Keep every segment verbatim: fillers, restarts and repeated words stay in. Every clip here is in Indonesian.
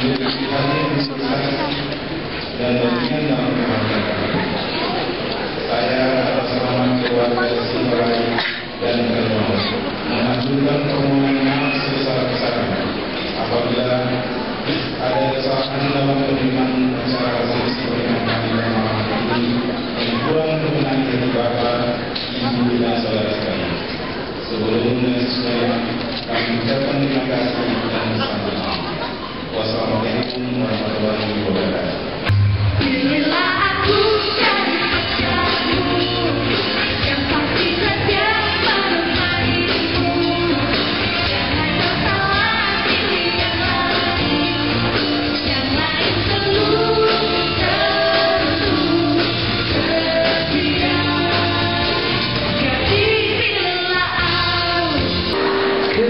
dan bagian dalam keluarga. Saya atas nama keluarga Sirai dan Glamour mengajukan permohonan maaf sebesar-besarnya apabila ada kesalahan dalam penerimaan acara resepsi pernikahan pada malam ini yang kurang berkenan dari Bapak, Ibu dan saudara sekalian. Sebelumnya semuanya kami ucapkan terima kasih dan selamat. Wassalamualaikum warahmatullahi wabarakatuh. Bila aku jadi pacarmu, yang pasti saja menemanimu. Jangan kau khawatir yang lain, yang lain seluruh tentu setia. Jadi bila aku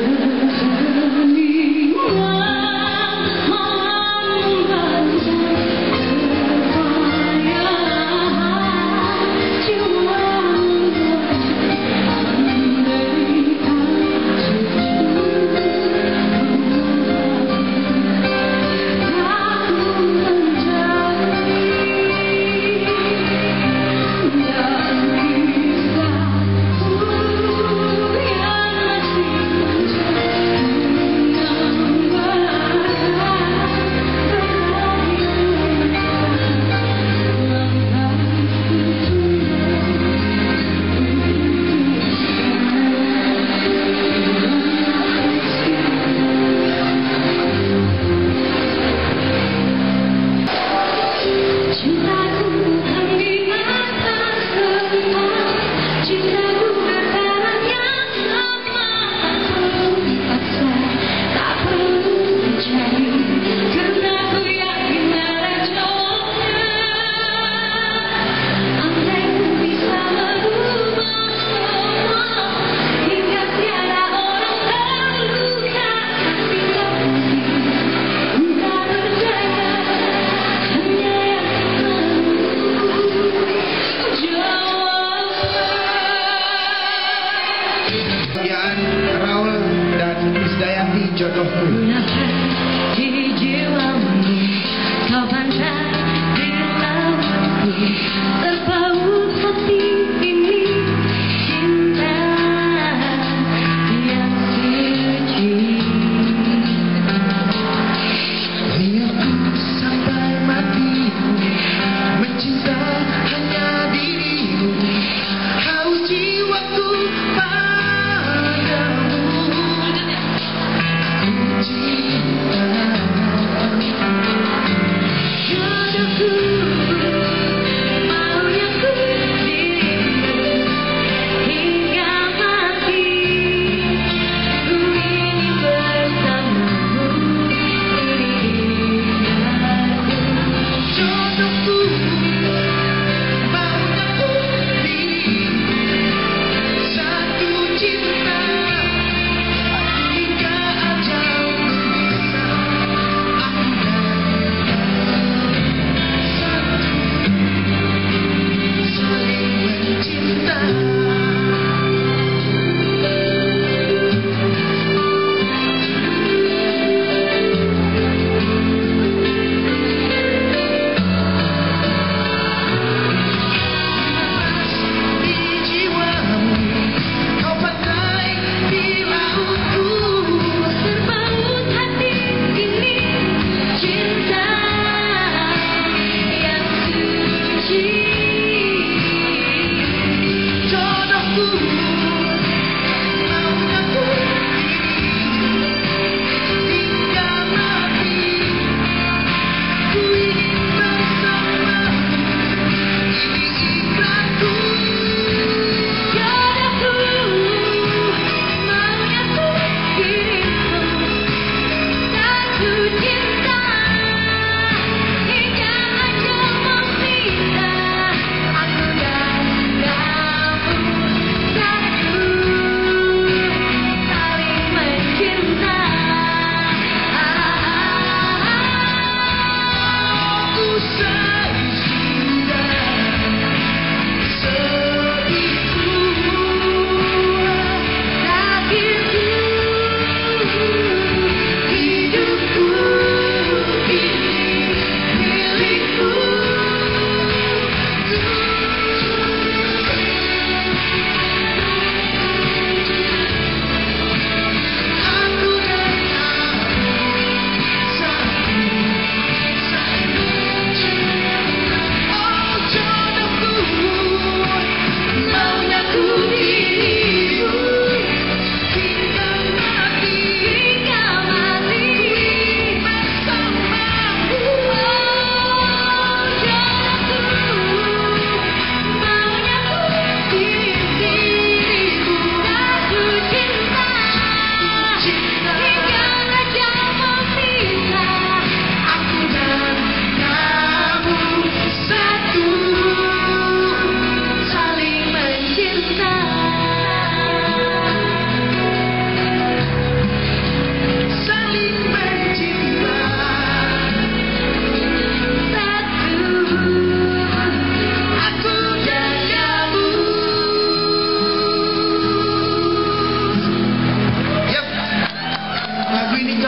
Krisdayanti jodohku. di jiwamu, kau pandang di lautku, terpaut hati ini, cinta yang suci. Niatku sampai mati mencinta hanya dirimu, haus jiwaku padamu.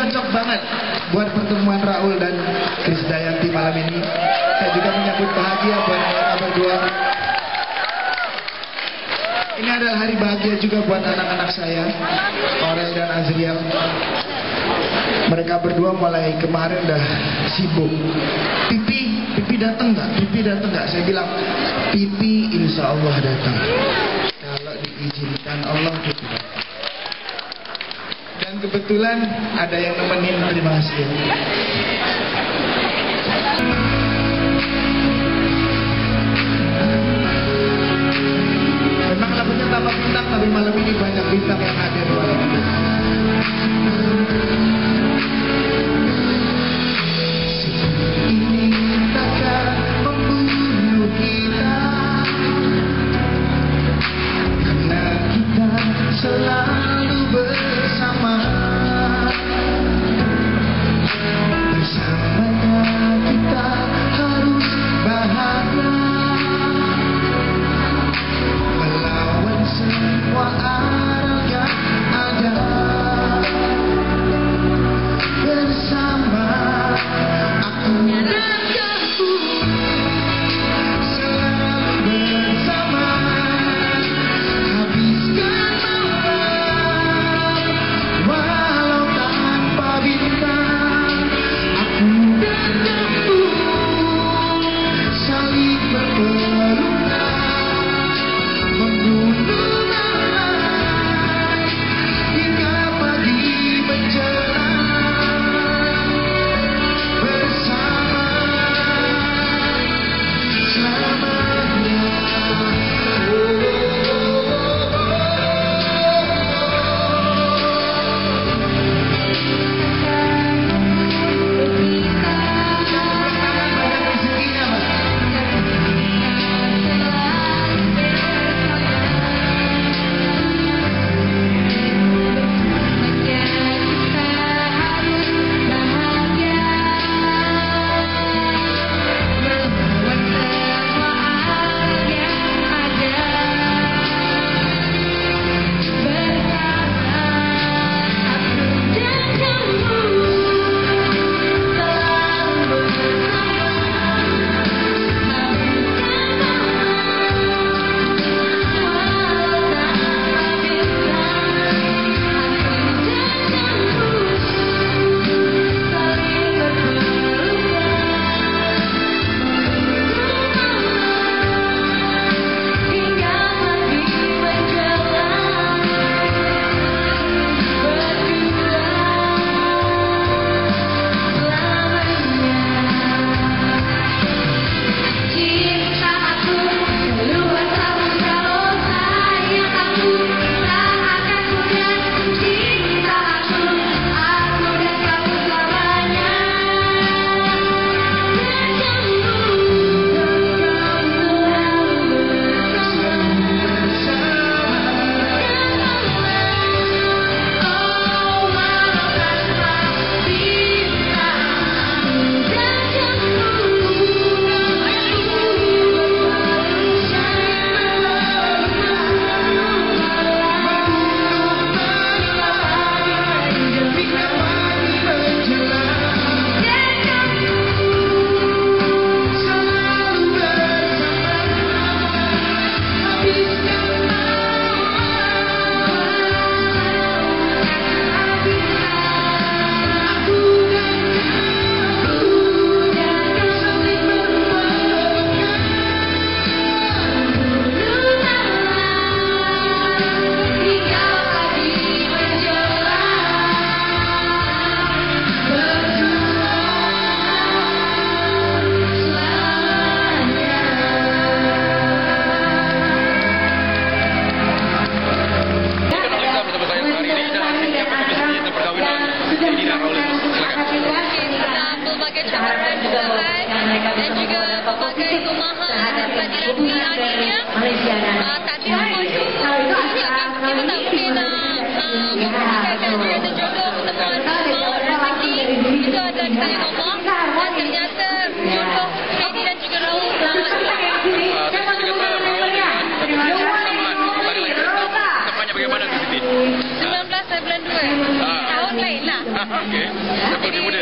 cocok banget buat pertemuan Raul dan Krisdayanti malam ini. Saya juga menyambut bahagia buat mereka berdua. Ini adalah hari bahagia juga buat anak-anak saya, Orel dan Azriel. Mereka berdua mulai kemarin udah sibuk. Pipi, Pipi datang nggak? Pipi datang nggak? Saya bilang, Pipi insya Allah datang. Kalau diizinkan Allah, Pipi datang. Dan kebetulan ada yang nemenin. Terima kasih. Memang lagunya tanpa bintang, tapi malam ini banyak bintang yang hadir malam ini. Selalu bersama, bersamanya kita harus bahagia, melawan semua arah yang ada. Bersama aku dan kamu, selalu bersama, habiskan dan juga berbagai rumahan dan hadiran lainnya. Uh, tadi aku itu ingatkan kita tak boleh nak memperkatakan juga terjodoh teman mau rezeki itu ada di tangan Allah, dan ternyata jodoh Hedi dan juga Raul selamat Tempatnya bagaimana di sini? sembilan belas bulan dua tahun lain lah. Okey. Jadi, muda.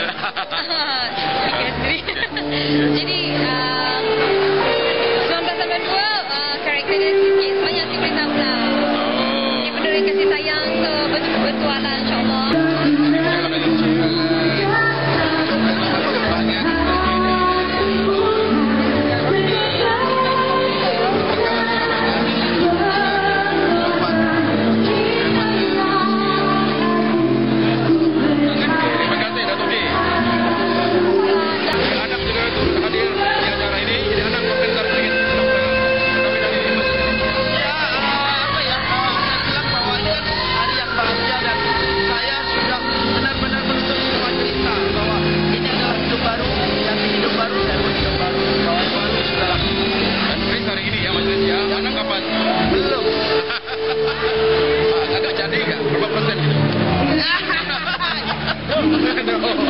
jadi uh, seribu sembilan ratus sembilan puluh dua uh, karakter dia sikit banyak sikit tahu lah. Dia penuh kasih sayang, so betul-betul lah insyaAllah. Agak jadi nggak? Berapa persen gitu?